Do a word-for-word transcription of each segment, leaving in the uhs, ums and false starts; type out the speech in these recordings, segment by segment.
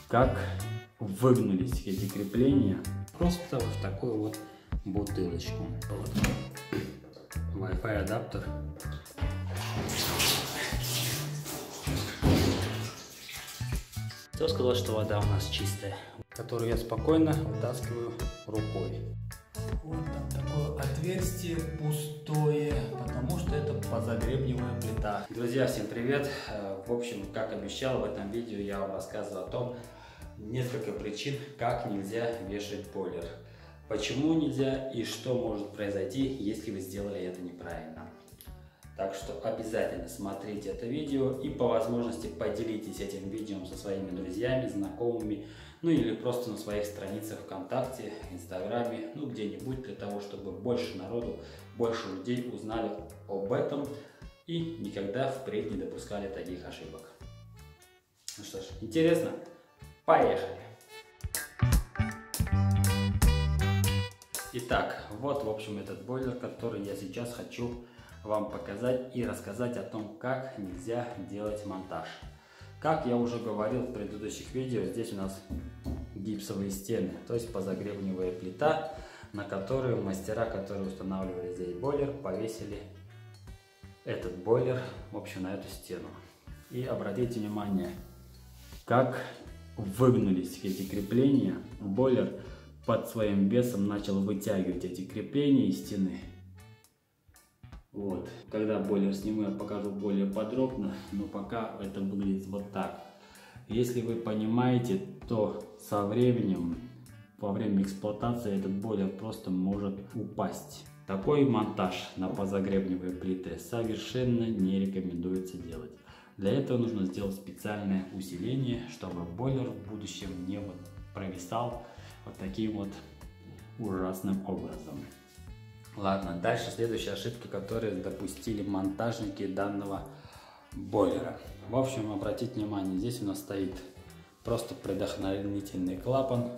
как выгнулись эти крепления. Просто в такую вот бутылочку. Вот. Wi-Fi адаптер. Кто сказал, что вода у нас чистая, которую я спокойно вытаскиваю рукой. Вот там такое отверстие пустое, потому что это подзагребневая плита. Друзья, всем привет! В общем, как обещал, в этом видео я вам рассказываю о том, несколько причин, как нельзя вешать бойлер. Почему нельзя и что может произойти, если вы сделали это неправильно. Так что обязательно смотрите это видео и по возможности поделитесь этим видео со своими друзьями, знакомыми, ну или просто на своих страницах ВКонтакте, Инстаграме, ну где-нибудь, для того, чтобы больше народу, больше людей узнали об этом и никогда впредь не допускали таких ошибок. Ну что ж, интересно? Поехали! Итак, вот в общем этот бойлер, который я сейчас хочу вам показать и рассказать о том, как нельзя делать монтаж. Как я уже говорил в предыдущих видео, здесь у нас гипсовые стены, то есть подзагребневая плита, на которую мастера, которые устанавливали здесь бойлер, повесили этот бойлер, в общем, на эту стену. И обратите внимание, как выгнулись эти крепления. Бойлер под своим весом начал вытягивать эти крепления из стены. Вот. Когда бойлер сниму, я покажу более подробно, но пока это выглядит вот так. Если вы понимаете, то со временем, во время эксплуатации, этот бойлер просто может упасть. Такой монтаж на подзагребневой плите совершенно не рекомендуется делать. Для этого нужно сделать специальное усиление, чтобы бойлер в будущем не вот провисал вот таким вот ужасным образом. Ладно, дальше следующие ошибки, которые допустили монтажники данного бойлера. В общем, обратите внимание, здесь у нас стоит просто предохранительный клапан,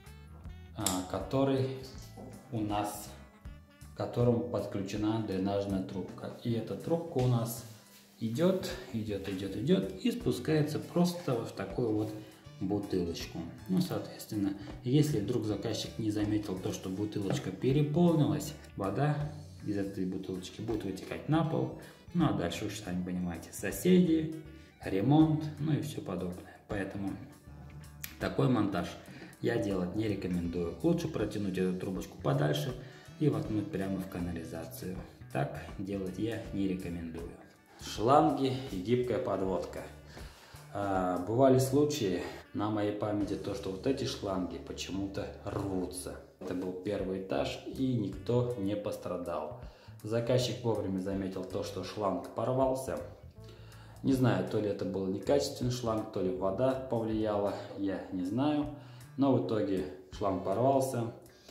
который у нас, к которому подключена дренажная трубка. И эта трубка у нас идет, идет, идет, идет и спускается просто в такую вот бутылочку. Ну, соответственно, если вдруг заказчик не заметил то, что бутылочка переполнилась, вода из этой бутылочки будет вытекать на пол. Ну, а дальше уж сами понимаете, соседи, ремонт, ну и все подобное. Поэтому такой монтаж я делать не рекомендую. Лучше протянуть эту трубочку подальше и воткнуть прямо в канализацию. Так делать я не рекомендую. Шланги и гибкая подводка. А, бывали случаи на моей памяти, то что вот эти шланги почему-то рвутся. Это был первый этаж и никто не пострадал. Заказчик вовремя заметил то, что шланг порвался. Не знаю, то ли это был некачественный шланг, то ли вода повлияла, я не знаю. Но в итоге шланг порвался,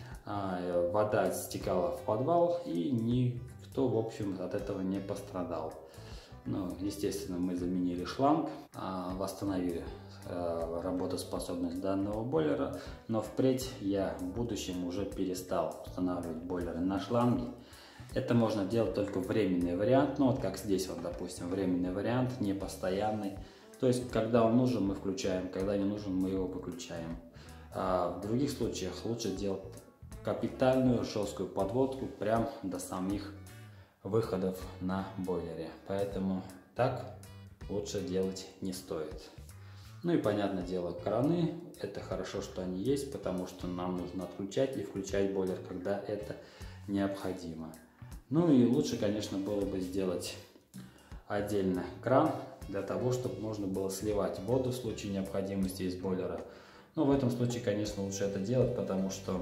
а, вода стекала в подвал и никто, в общем, от этого не пострадал. Ну, естественно, мы заменили шланг, восстановили работоспособность данного бойлера, но впредь я в будущем уже перестал устанавливать бойлеры на шланги. Это можно делать только временный вариант, ну вот как здесь вот, допустим, временный вариант, не постоянный. То есть, когда он нужен, мы включаем, когда не нужен, мы его выключаем. А в других случаях лучше делать капитальную жесткую подводку прям до самих выходов на бойлере, поэтому так лучше делать не стоит. Ну и понятное дело, краны, это хорошо, что они есть, потому что нам нужно отключать и включать бойлер, когда это необходимо. Ну и лучше, конечно, было бы сделать отдельно кран для того, чтобы можно было сливать воду в случае необходимости из бойлера. Но в этом случае, конечно, лучше это делать, потому что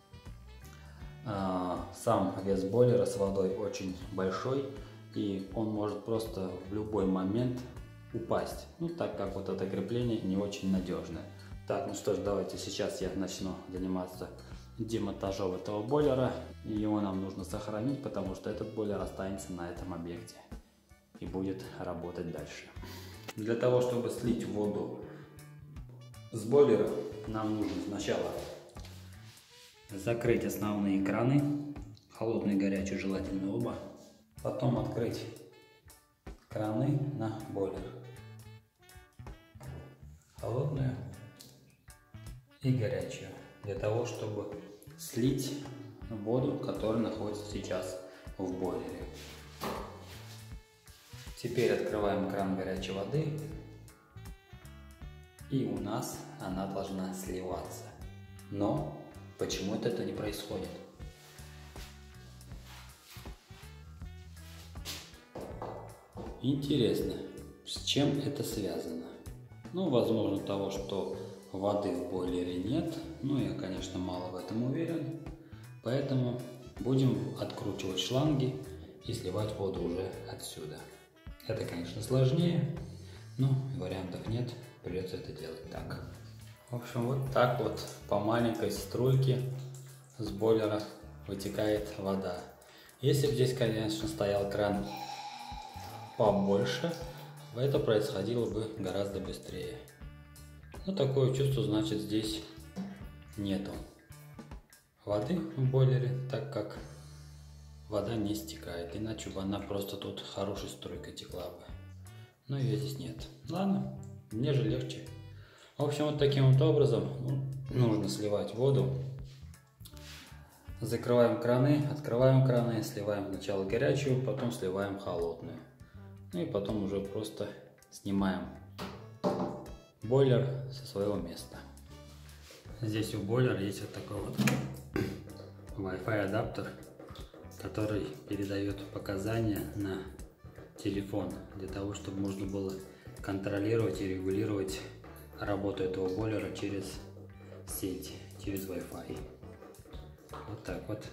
сам вес бойлера с водой очень большой, и он может просто в любой момент упасть, ну так как вот это крепление не очень надежное. Так, ну что ж, давайте сейчас я начну заниматься демонтажом этого бойлера. Его нам нужно сохранить, потому что этот бойлер останется на этом объекте и будет работать дальше. Для того, чтобы слить воду с бойлера, нам нужно сначала закрыть основные краны, холодный и горячий, желательно оба. Потом открыть краны на бойлер, холодную и горячую, для того, чтобы слить воду, которая находится сейчас в бойлере. Теперь открываем кран горячей воды, и у нас она должна сливаться. Но почему-то это не происходит. Интересно, с чем это связано? Ну, возможно, того, что воды в бойлере нет. Ну, я, конечно, мало в этом уверен. Поэтому будем откручивать шланги и сливать воду уже отсюда. Это, конечно, сложнее, но вариантов нет. Придется это делать так. В общем, вот так вот по маленькой струйке с бойлера вытекает вода. Если бы здесь, конечно, стоял кран побольше, это происходило бы гораздо быстрее. Но такое чувство, значит, здесь нету воды в бойлере, так как вода не стекает, иначе бы она просто тут хорошей струйкой текла бы. Но ее здесь нет. Ладно, мне же легче. В общем, вот таким вот образом нужно сливать воду. Закрываем краны, открываем краны, сливаем сначала горячую, потом сливаем холодную. Ну и потом уже просто снимаем бойлер со своего места. Здесь у бойлера есть вот такой вот Wi-Fi адаптер, который передает показания на телефон, для того, чтобы можно было контролировать и регулировать работу этого бойлера через сеть, через Wi-Fi. Вот так вот.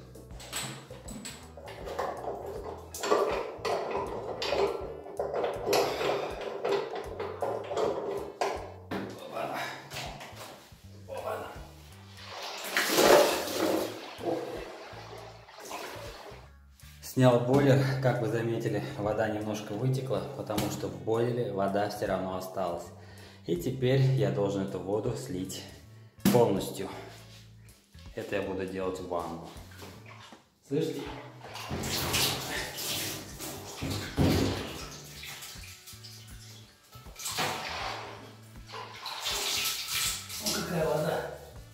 Снял бойлер, как вы заметили, вода немножко вытекла, потому что в бойлере вода все равно осталась. И теперь я должен эту воду слить полностью. Это я буду делать в ванну. Слышите? Вот какая вода.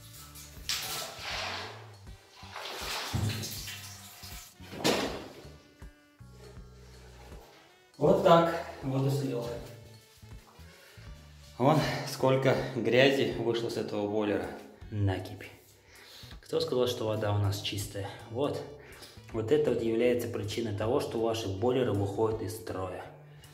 Вот так воду слил. Вон сколько грязи вышло с этого бойлера. Накипь. Кто сказал, что вода у нас чистая? Вот. Вот это вот является причиной того, что ваши бойлеры выходят из строя.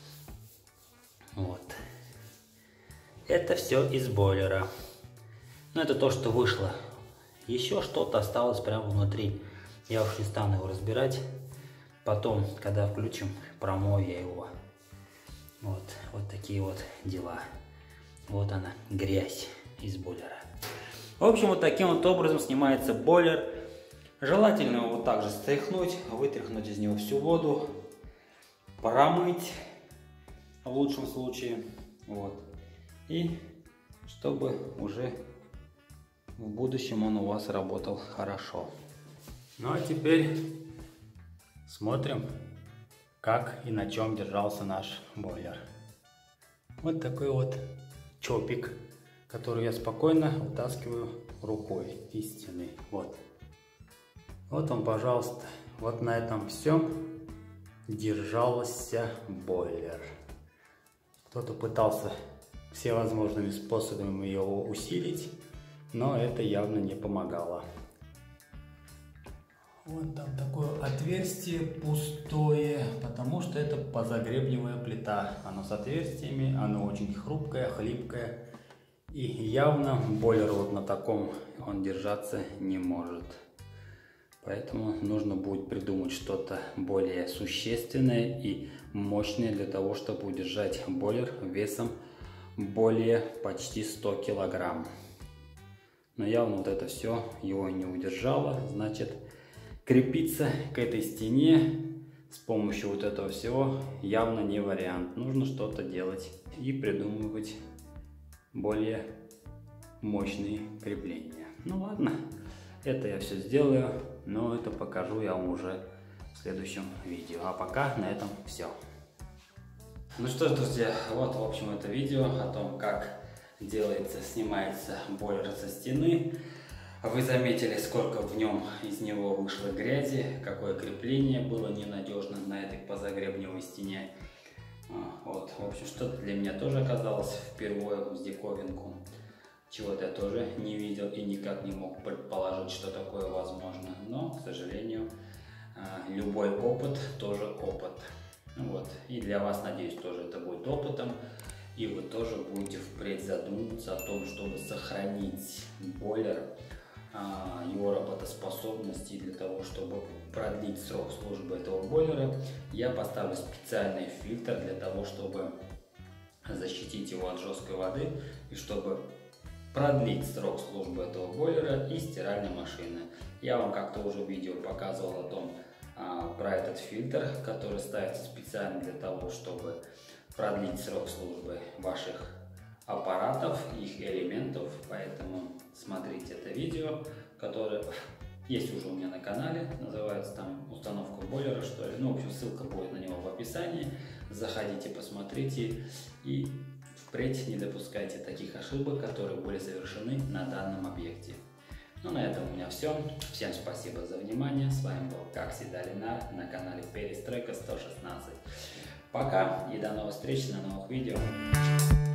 Вот. Это все из бойлера. Но это то, что вышло. Еще что-то осталось прямо внутри. Я уж не стану его разбирать. Потом, когда включим, промою я его. Вот, вот такие вот дела. Вот она, грязь из бойлера. В общем, вот таким вот образом снимается бойлер. Желательно его вот так же стряхнуть, вытряхнуть из него всю воду, промыть в лучшем случае. Вот. И чтобы уже в будущем он у вас работал хорошо. Ну а теперь смотрим, как и на чем держался наш бойлер. Вот такой вот чопик, который я спокойно вытаскиваю рукой из стены. Вот. Вот он, пожалуйста. Вот на этом всем держался бойлер. Кто-то пытался всевозможными способами его усилить, но это явно не помогало. Вот там такое отверстие пустое, потому что это позагребневая плита. Оно с отверстиями, оно очень хрупкое, хлипкое. И явно бойлер вот на таком он держаться не может. Поэтому нужно будет придумать что-то более существенное и мощное для того, чтобы удержать бойлер весом более почти ста килограмм. Но явно вот это все его не удержало, значит, крепиться к этой стене с помощью вот этого всего явно не вариант. Нужно что-то делать и придумывать более мощные крепления. Ну ладно, это я все сделаю, но это покажу я вам уже в следующем видео. А пока на этом все. Ну что ж, друзья, вот в общем это видео о том, как делается, снимается бойлер со стены. Вы заметили, сколько в нем из него вышло грязи, какое крепление было ненадежно на этой позагребневой стене. Вот, в общем, что-то для меня тоже оказалось впервые в диковинку. Чего-то я тоже не видел и никак не мог предположить, что такое возможно. Но, к сожалению, любой опыт тоже опыт. Вот. И для вас, надеюсь, тоже это будет опытом. И вы тоже будете впредь задумываться о том, чтобы сохранить бойлер, его работоспособности. Для того, чтобы продлить срок службы этого бойлера, я поставлю специальный фильтр для того, чтобы защитить его от жесткой воды и чтобы продлить срок службы этого бойлера и стиральной машины. Я вам как-то уже в видео показывал о том, а, про этот фильтр, который ставится специально для того, чтобы продлить срок службы ваших аппаратов, их элементов. Поэтому смотрите это видео, которое есть уже у меня на канале, называется там установка бойлера, что ли. Ну, в общем, ссылка будет на него в описании. Заходите, посмотрите и впредь не допускайте таких ошибок, которые были совершены на данном объекте. Ну, на этом у меня все. Всем спасибо за внимание. С вами был, как всегда, Ленар на канале Перестройка сто шестнадцать. Пока и до новых встреч на новых видео.